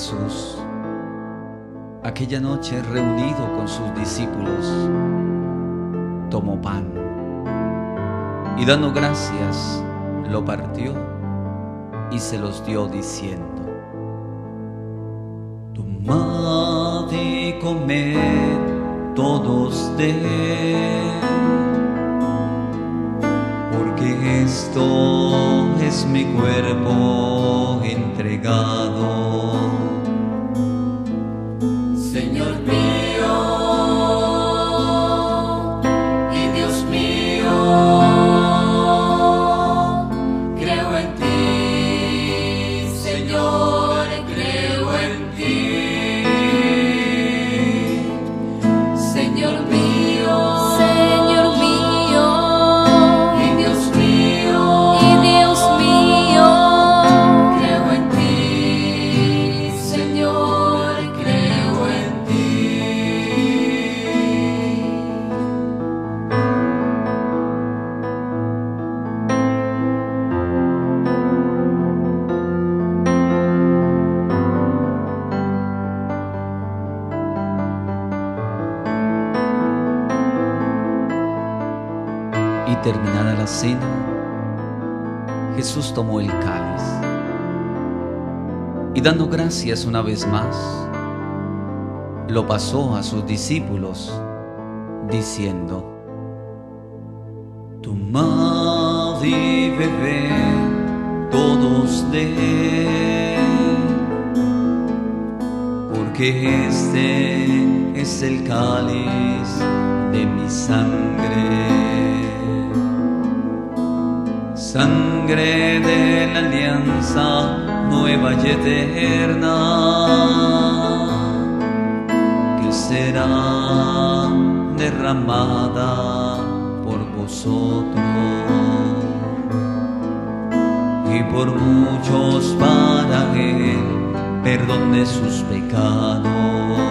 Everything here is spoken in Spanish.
Jesús, aquella noche reunido con sus discípulos, tomó pan y dando gracias, lo partió y se los dio diciendo: tomad y comed todos de él, porque esto es mi cuerpo entregado. Señor mío y Dios mío, creo en ti, Señor, creo en ti. Señor mío, Señor mío, y Dios mío, y Dios mío, creo en ti, Señor, creo en ti. Y terminada la cena, Jesús tomó el cáliz y dando gracias una vez más, lo pasó a sus discípulos, diciendo: tomad y bebed todos de él, porque este es el cáliz de mi sangre, sangre de la alianza nueva y eterna, que será derramada por vosotros y por muchos para el perdón de sus pecados.